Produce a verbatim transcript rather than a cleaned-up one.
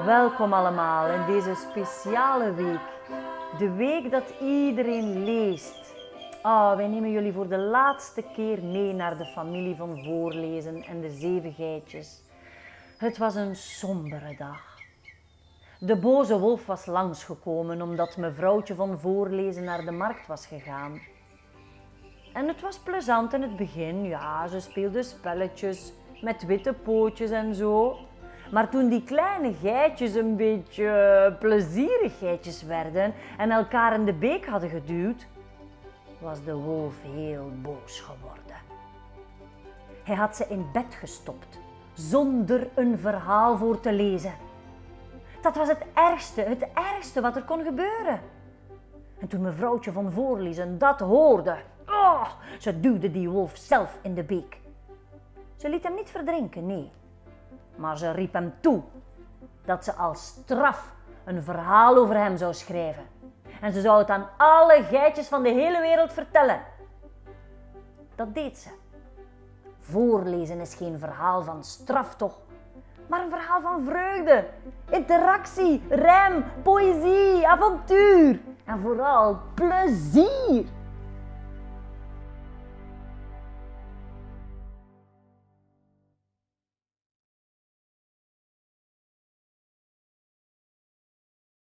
Welkom allemaal in deze speciale week. De week dat iedereen leest. Oh, wij nemen jullie voor de laatste keer mee naar de familie van Voorlezen en de zeven geitjes. Het was een sombere dag. De boze wolf was langsgekomen omdat mevrouwtje van Voorlezen naar de markt was gegaan. En het was plezant in het begin, ja, ze speelden spelletjes met witte pootjes en zo. Maar toen die kleine geitjes een beetje plezierig geitjes werden en elkaar in de beek hadden geduwd, was de wolf heel boos geworden. Hij had ze in bed gestopt, zonder een verhaal voor te lezen. Dat was het ergste, het ergste wat er kon gebeuren. En toen mevrouwtje van Voorlezen dat hoorde, oh, ze duwde die wolf zelf in de beek. Ze liet hem niet verdrinken, nee. Maar ze riep hem toe dat ze als straf een verhaal over hem zou schrijven. En ze zou het aan alle geitjes van de hele wereld vertellen. Dat deed ze. Voorlezen is geen verhaal van straf toch, maar een verhaal van vreugde, interactie, rijm, poëzie, avontuur en vooral plezier.